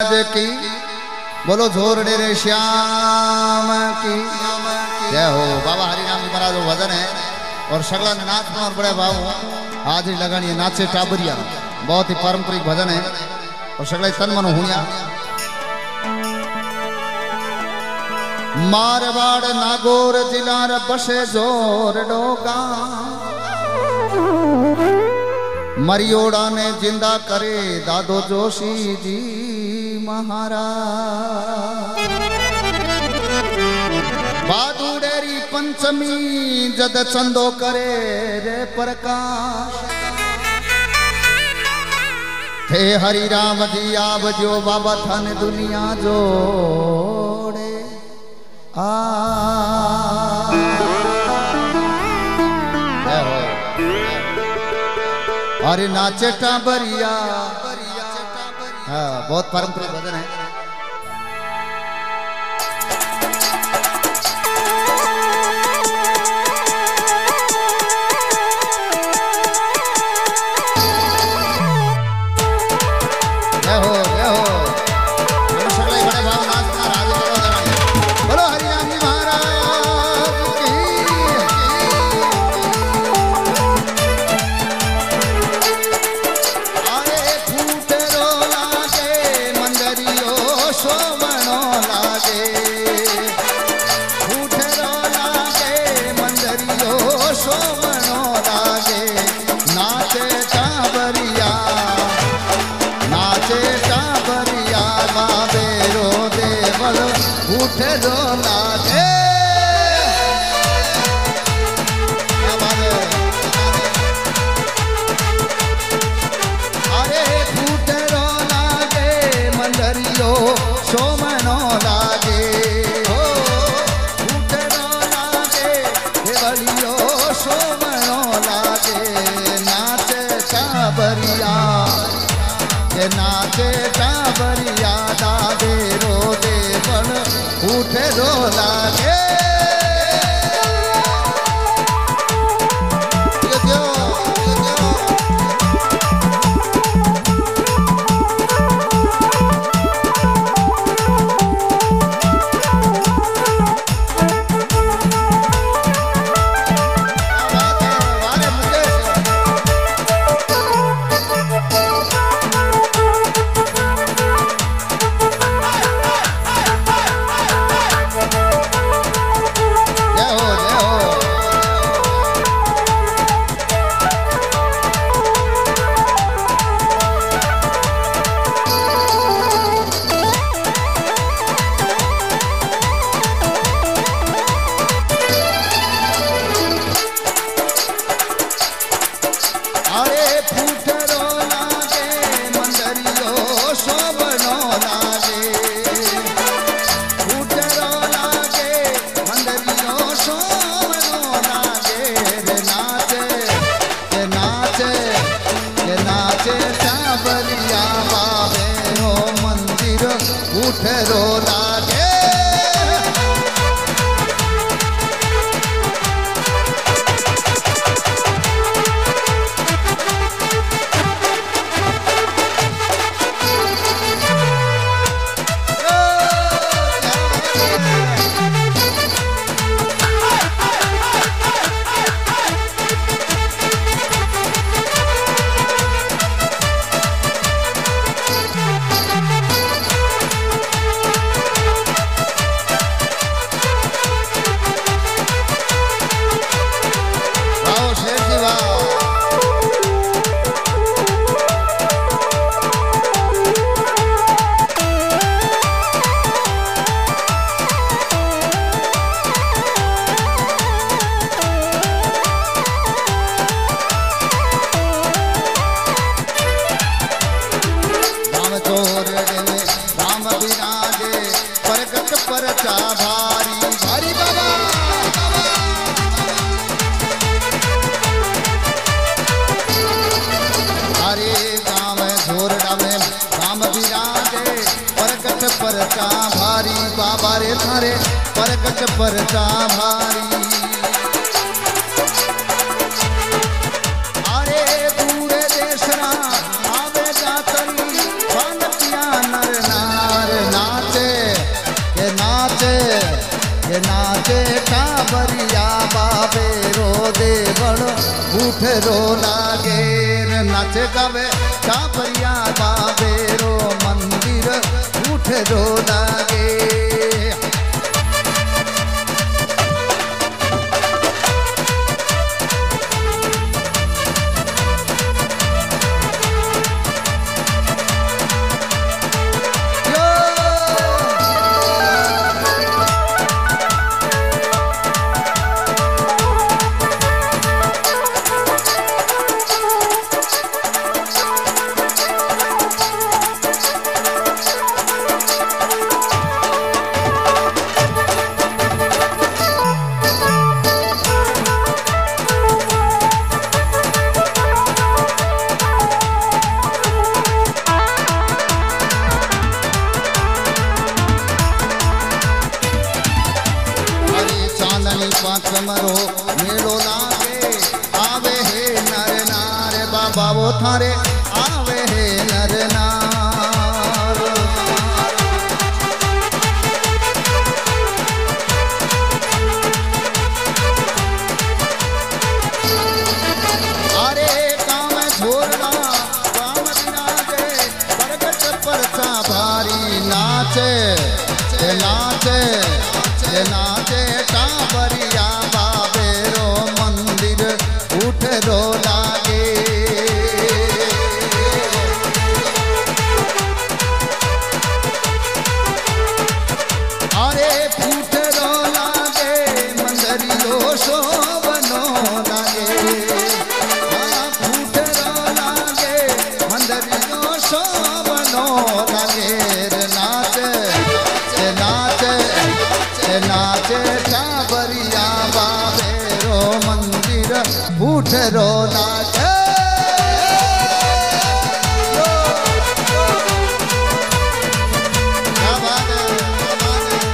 की बोलो झोर डेरे श्याम की जय हो। बाबा हरिनाम जी महाराज भजन है और सगला ने नाच और बड़े भाव आज ही लगानी नाचे टाबरिया बहुत ही पारंपरिक भजन है और सगला तन मन हुनिया। मारवाड़ नागौर जिला बसे जोर डोगा मरियोड़ा ने जिंदा करे दादो जोशी जी महाराज। बादुड़ेरी पंचमी जद चंदो करे रे प्रकाश थे हरि राम जी आब जो बाबा थाने दुनिया जोड़े आ अरे नाचे टाबरिया। हाँ बहुत पारंपरिक भजन है। जय हो जय हो। बड़े भाव नाचना राज बोलो हरिराम जी महाराज की। उठे रो लागे अरे फूटे रो लागे मंदरियो सोमनो लागे हो फूटे रो लागे देवलियो सोमनो लागे नाचे टाबरिया के नाचे टाबरिया दादे रो देवन उठे रो लागे। उठे रो लागे परचा भारी भारी बाबा हरे गाँव झोरड़ा में राम विराजे परगट परचा भारी बाबा रे थारे परगट परचा भारी। अरे दूरे देशरा आवे जातरी नर नारी उठे रो लागे नाचे गावे टाबरिया बाबेरो मंदिर उठे रो लागे। मरो मेलो लागे आवे हे नर नार बाबा वो थारे आवे हे नर नार। अरे काम छोड़ना काम नाचे प्रगट परचा भारी नाचे नाचे नाचे टाबरिया बाबेरो मंदिर उठे रो लागे। अरे फूट रो लागे मंदरियो शोभनो लागे। फूट रो लागे मंदरियो शोभनो लागे। नाचे नाचे नाचे टाबरिया बाबेरो मंदिर उठ रो नाचे। क्या बात है, क्या बात है,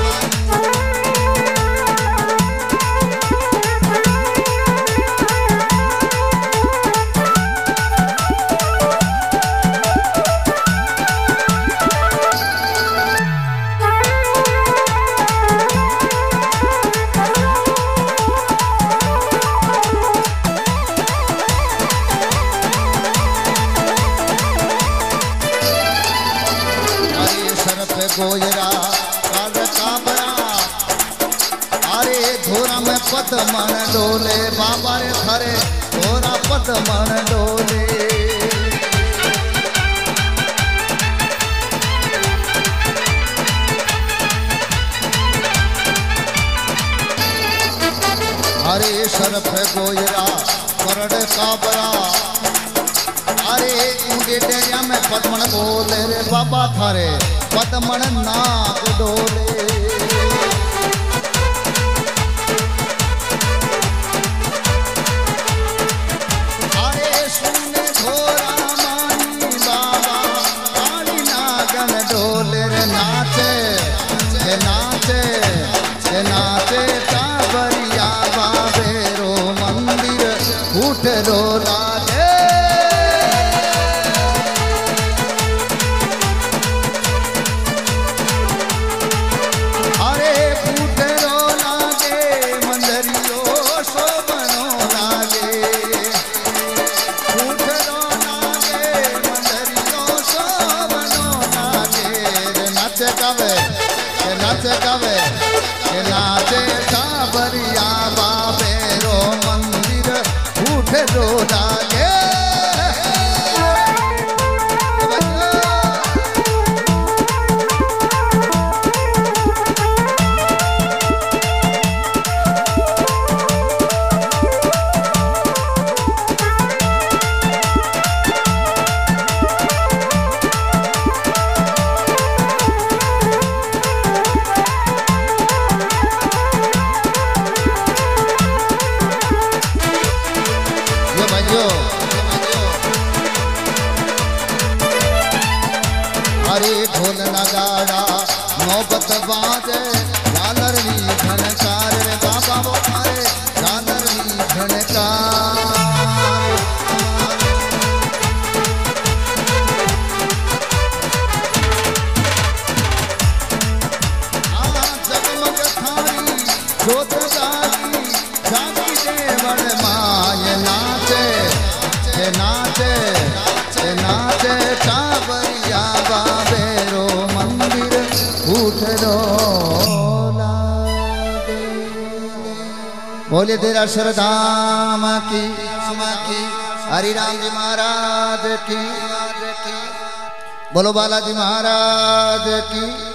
गोयरा काल काबरा। अरे धोरा में पदमन डोले बाबा रे थारे धोरा पदमन डोले। अरे शरफ गोयरा करड़ काबरा। अरे ऊंडे डेरिया में पदमन बोले रे बाबा थारे पदमन नाक डोले। अरे सुने घोरा मानी बाबा काली नागन डोले रे नाचे नाचे नाचे टाबरिया बाबेरो मंदिर उठ रो लागे। नाचे गावे नाचे टाबरिया बाबेरो मंदिर उठे रो लागे। अरे ढोल नगाड़ा नौबत बाजे झालरनी झनकार रे बाबा वो थारे झालरनी झनकार। जगमग थारी जोत जागी जागी देवड़ माय नाच उठलो लागे। बोले तेरा श्रद्धाम की हरि राम जी महाराज की, बोलो बालाजी महाराज की।